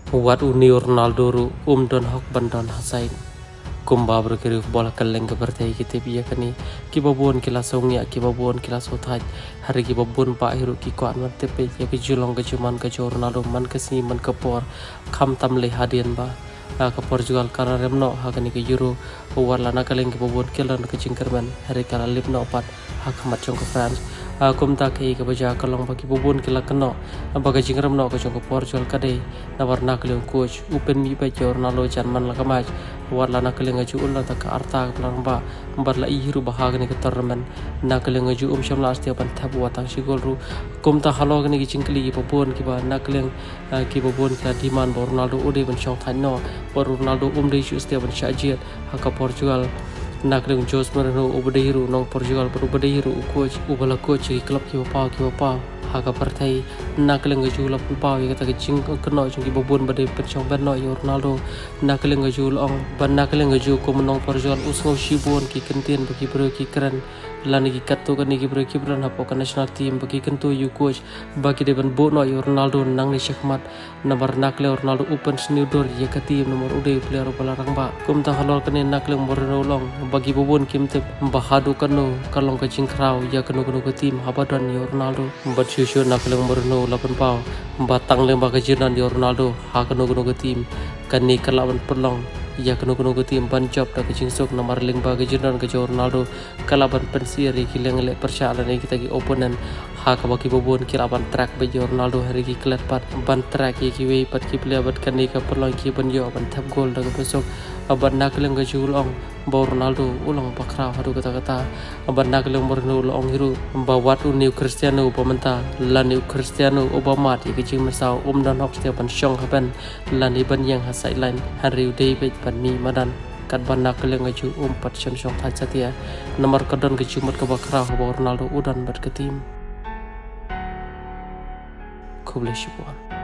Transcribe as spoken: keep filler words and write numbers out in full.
Wat uni Ronaldo ru um don hok bandon hasain. Kumba berkiri bola keleng ke bertai kita biya kani kibabun kila songya kibabun kila sothaj hari kibabun pa hiru ki kuat man tepe ya ke julong ke cuman ke Ronaldo man ke sini man ke por kham tam le hadian ba ke Portugal kara remno hakani ke Euro warla na keleng kibabun kilan ke jingkerman hari kala lipno pat hakamat jong ke France kum ta ke ke baja kalong bagi bubun kila keno baga jingram no ke jong ke Portugal kade na warna keleng coach upen mi ba Ronaldo janman la kamaj warla na keleng aju ulla ta ka arta pelang ba barla ihiru bahag ni ke tormen na keleng aju um shamla astia pan thabu watang sigol ru kum ta halo ni ki jingkli ki bubun ki ba na keleng ki bubun ka diman ba Ronaldo ode ban chong than no ba Ronaldo um de shu astia ban shajiat haka Portugal nak dengan Jose Mourinho ubadiru nong Portugal berubadiru coach ubala coach di klub ki bapa ki bapa haka partai nak dengan jula pau ya kata kecing kena jung ki babun badai pencong berno ya Ronaldo nak dengan jul ong ban nak dengan ju ko menong Portugal usngau shibon ki kentien bagi bro ki keren lani ki katto kan ki bro ki bro hapo kan national team bagi kentu yu coach bagi de ban bono ya Ronaldo nang ni syakmat nomor nak le Ronaldo open new door ya ka team nomor ude player bola rang ba kum ta halol kan nak le Mourinho long bagi bubun kim te bahadu kanu kalong ke jingkrau ya kanu kanu ke tim habadon ya Ronaldo bat syusur nak le Mourinho lapan pau batang le bagi jinan ya Ronaldo ha kanu kanu ke tim kan ni kalawan pelong ya kanu kanu ke tim ban job dak jingsuk nomor ling bagi jinan ke Ronaldo kalaban pensiri kileng le persyaratan kita ki opponent ha ka bagi bubun kilaban track bagi Ronaldo hari ki klet pat ban track ki we pat ki player bat kan ni ka pelong ki ban yo ban tap gol dak besok aban nak leng ke julong ba Ronaldo ulang pakrau hadu kata-kata aban nak leng Mourinho long hiru bawat uniu Cristiano pementa laniu Cristiano Obama ti ke jing masau um dan hok setiap ban syong haban lani ban yang hasai line hari day bet ban mi madan kat ban nak leng aju um pat syong syong thaj satia nomor kadon ke jumat ke bakrau ba Ronaldo udan bat ke tim Kuble Shibuan.